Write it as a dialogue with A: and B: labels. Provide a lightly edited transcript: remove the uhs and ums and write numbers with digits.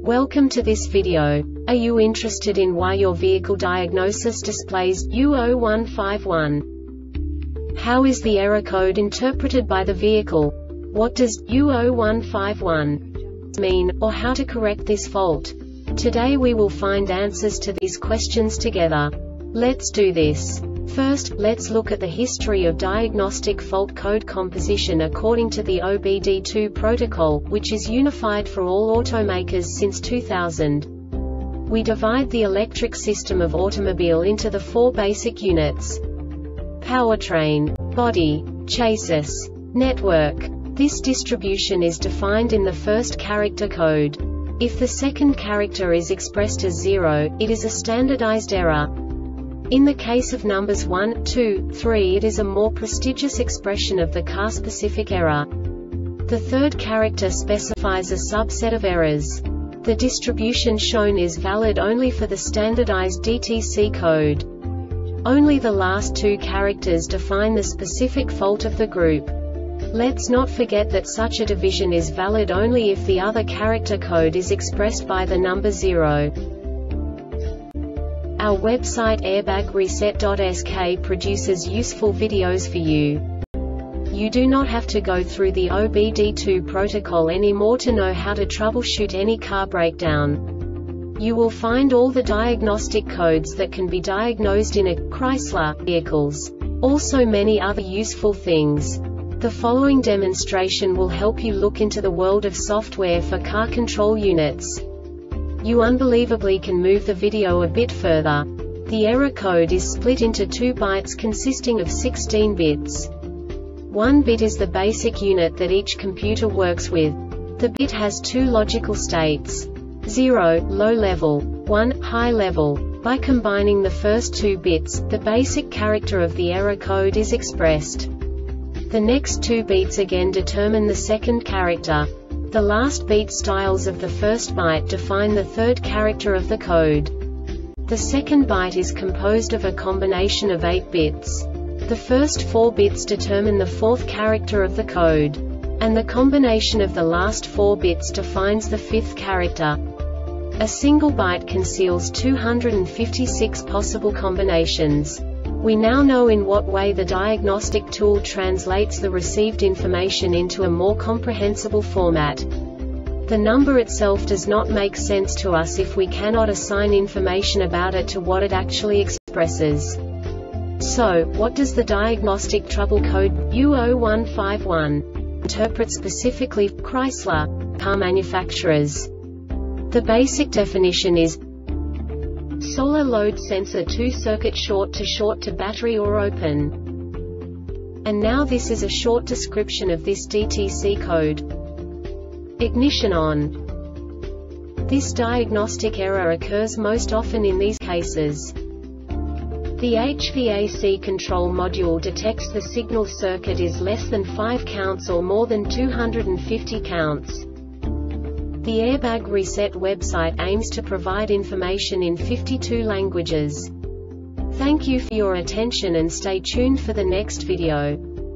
A: Welcome to this video. Are you interested in why your vehicle diagnosis displays U0151? How is the error code interpreted by the vehicle? What does U0151 mean, or how to correct this fault? Today we will find answers to these questions together. Let's do this. First, let's look at the history of diagnostic fault code composition according to the OBD2 protocol, which is unified for all automakers since 2000. We divide the electric system of automobile into the four basic units: powertrain, body, chassis, network. This distribution is defined in the first character code. If the second character is expressed as 0, it is a standardized error. In the case of numbers 1, 2, 3, it is a more prestigious expression of the car-specific error. The third character specifies a subset of errors. The distribution shown is valid only for the standardized DTC code. Only the last two characters define the specific fault of the group. Let's not forget that such a division is valid only if the other character code is expressed by the number 0. Our website airbagreset.sk produces useful videos for you. You do not have to go through the OBD2 protocol anymore to know how to troubleshoot any car breakdown. You will find all the diagnostic codes that can be diagnosed in a Chrysler vehicles. Also many other useful things. The following demonstration will help you look into the world of software for car control units. You unbelievably can move the video a bit further. The error code is split into 2 bytes consisting of 16 bits. 1 bit is the basic unit that each computer works with. The bit has 2 logical states: 0, low level, 1, high level. By combining the first 2 bits, the basic character of the error code is expressed. The next 2 bits again determine the second character. The last beat styles of the first byte define the third character of the code. The second byte is composed of a combination of 8 bits. The first 4 bits determine the fourth character of the code. And the combination of the last 4 bits defines the fifth character. A single byte conceals 256 possible combinations. We now know in what way the diagnostic tool translates the received information into a more comprehensible format. The number itself does not make sense to us if we cannot assign information about it to what it actually expresses. So, what does the diagnostic trouble code U0151 interpret specifically for Chrysler car manufacturers? The basic definition is solar load sensor 2 circuit short to battery or open. And now this is a short description of this DTC code. Ignition on. This diagnostic error occurs most often in these cases. The HVAC control module detects the signal circuit is less than 5 counts or more than 250 counts. The Airbag Reset website aims to provide information in 52 languages. Thank you for your attention and stay tuned for the next video.